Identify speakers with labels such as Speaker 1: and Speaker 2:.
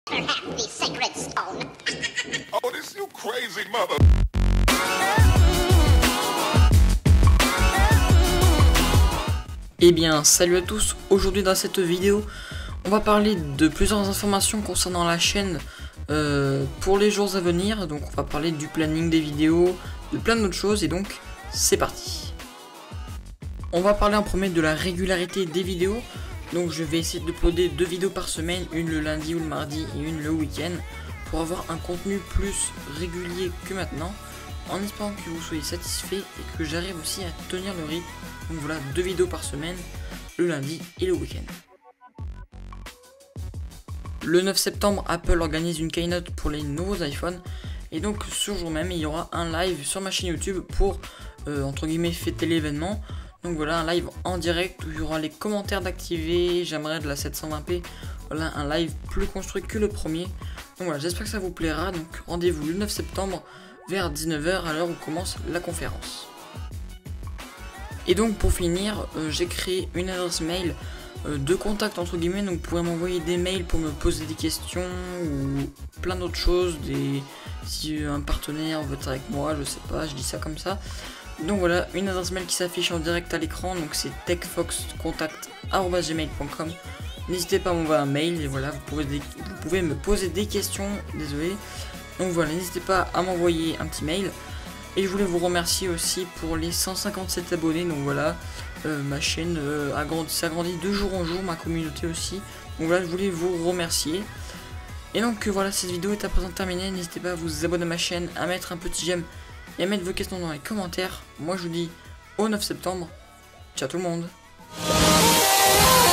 Speaker 1: Perhaps the sacred stone.
Speaker 2: Oh, this you crazy mother.
Speaker 3: Eh bien, salut à tous. Aujourd'hui dans cette vidéo, on va parler de plusieurs informations concernant la chaîne pour les jours à venir. Donc on va parler du planning des vidéos, de plein d'autres choses, et donc c'est parti. On va parler en premier de la régularité des vidéos. Donc je vais essayer d'uploader 2 vidéos par semaine, une le lundi ou le mardi et une le week-end, pour avoir un contenu plus régulier que maintenant, en espérant que vous soyez satisfait et que j'arrive aussi à tenir le rythme. Donc voilà, 2 vidéos par semaine, le lundi et le week-end. Le 9 septembre, Apple organise une keynote pour les nouveaux iPhones. Et donc ce jour même, il y aura un live sur ma chaîne YouTube pour, entre guillemets, fêter l'événement. Donc voilà, un live en direct où il y aura les commentaires d'activer, j'aimerais de la 720p. Voilà, un live plus construit que le premier. Donc voilà, j'espère que ça vous plaira. Donc rendez-vous le 9 septembre vers 19 h à l'heure où commence la conférence. Et donc pour finir, j'ai créé une adresse mail de contact entre guillemets, donc vous pourrez m'envoyer des mails pour me poser des questions ou plein d'autres choses, si un partenaire veut être avec moi, je sais pas, je dis ça comme ça. Donc voilà, une adresse mail qui s'affiche en direct à l'écran, donc c'est techfoxcontact@gmail.com. N'hésitez pas à m'envoyer un mail et voilà, vous pouvez me poser des questions, désolé. Donc voilà, n'hésitez pas à m'envoyer un petit mail. Et je voulais vous remercier aussi pour les 157 abonnés, donc voilà, ma chaîne s'agrandit de jour en jour, ma communauté aussi. Donc voilà, je voulais vous remercier. Et donc voilà, cette vidéo est à présent terminée, n'hésitez pas à vous abonner à ma chaîne, à mettre un petit j'aime et à mettre vos questions dans les commentaires. Moi je vous dis au 9 septembre, ciao tout le monde.